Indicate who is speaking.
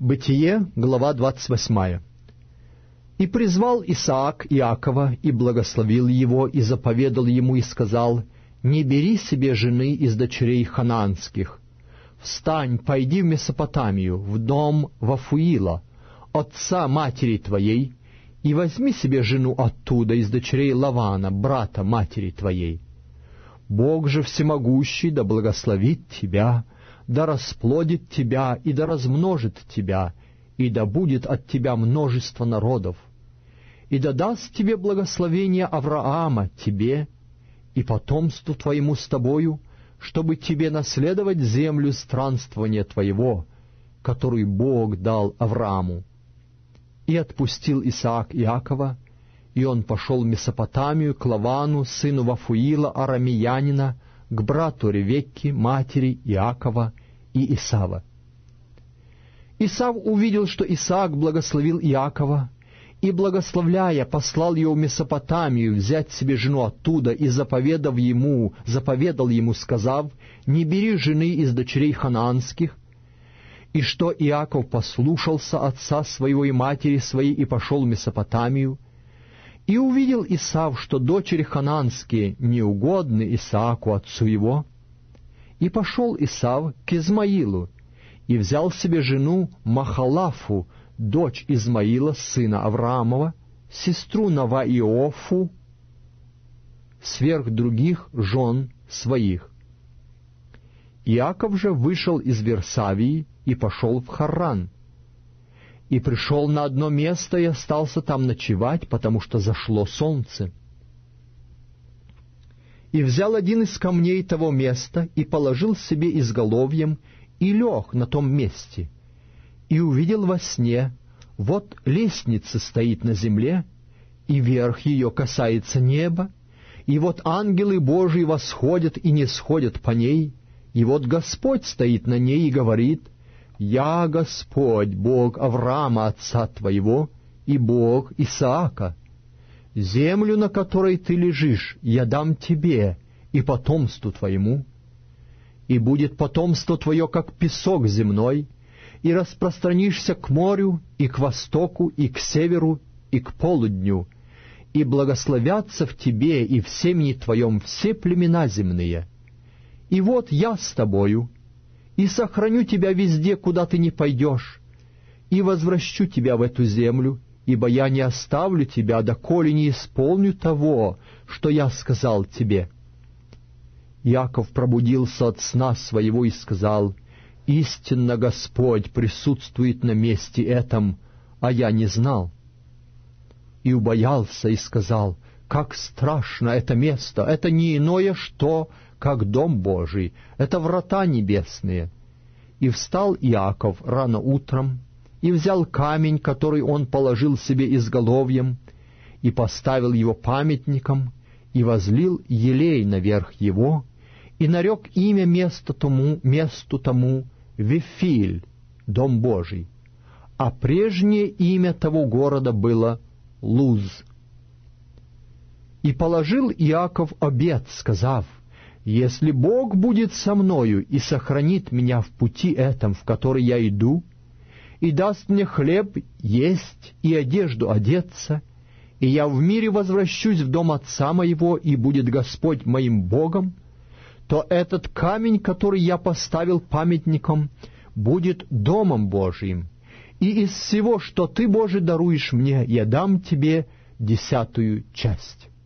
Speaker 1: Бытие, глава 28. «И призвал Исаак Иакова, и благословил его, и заповедал ему, и сказал: Не бери себе жены из дочерей ханаанских. Встань, пойди в Месопотамию, в дом Вафуила, отца матери твоей, и возьми себе жену оттуда, из дочерей Лавана, брата матери твоей. Бог же всемогущий да благословит тебя, да расплодит тебя и да размножит тебя, и да будет от тебя множество народов, и да даст тебе благословение Авраама тебе и потомству твоему с тобою, чтобы тебе наследовать землю странствования твоего, которую Бог дал Аврааму. И отпустил Исаак Иакова, и он пошел в Месопотамию к Лавану, сыну Вафуила, арамеянина, к брату Ревекки, матери Иакова и Исава. Исав увидел, что Исаак благословил Иакова, и, благословляя, послал его в Месопотамию взять себе жену оттуда, и заповедал ему, сказав: «Не бери жены из дочерей ханаанских». И что Иаков послушался отца своего и матери своей, и пошел в Месопотамию. И увидел Исав, что дочери ханаанские неугодны Исааку отцу его. И пошел Исав к Измаилу, и взял себе жену Махалафу, дочь Измаила, сына Авраамова, сестру Наваиофу, сверх других жен своих. Иаков же вышел из Версавии и пошел в Харран, и пришел на одно место и остался там ночевать, потому что зашло солнце. И взял один из камней того места и положил себе изголовьем, и лег на том месте, и увидел во сне: вот лестница стоит на земле, и верх ее касается неба, и вот ангелы Божии восходят и не сходят по ней, и вот Господь стоит на ней и говорит: «Я Господь, Бог Авраама, отца твоего, и Бог Исаака. Землю, на которой ты лежишь, я дам тебе и потомству твоему. И будет потомство твое, как песок земной, и распространишься к морю, и к востоку, и к северу, и к полудню, и благословятся в тебе и в семени твоем все племена земные. И вот я с тобою, и сохраню тебя везде, куда ты не пойдешь, и возвращу тебя в эту землю, ибо я не оставлю тебя, доколе не исполню того, что я сказал тебе». Иаков пробудился от сна своего и сказал: «Истинно Господь присутствует на месте этом, а я не знал». И убоялся и сказал: «Как страшно это место! Это не иное что, как дом Божий, это врата небесные». И встал Иаков рано утром, и взял камень, который он положил себе изголовьем, и поставил его памятником, и возлил елей наверх его, и нарек имя месту тому Вифиль, дом Божий, а прежнее имя того города было Луз. И положил Иаков обет, сказав: «Если Бог будет со мною и сохранит меня в пути этом, в который я иду, и даст мне хлеб есть и одежду одеться, и я в мире возвращусь в дом отца моего, и будет Господь моим Богом, то этот камень, который я поставил памятником, будет домом Божиим, и из всего, что ты, Боже, даруешь мне, я дам тебе 10 часть».